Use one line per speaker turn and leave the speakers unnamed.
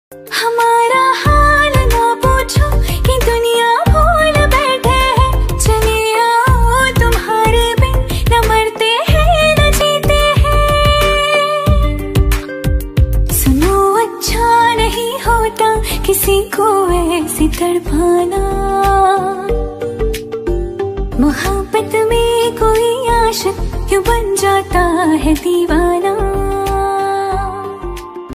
हमारा हाल ना पूछो कि दुनिया भूल बैठे हैं। चले आओ तुम्हारे बिन, न मरते हैं न जीते हैं। सुनो अच्छा नहीं होता किसी को ऐसी तड़पाना। मोहब्बत में कोई आशिक क्यों बन जाता है दीवाना।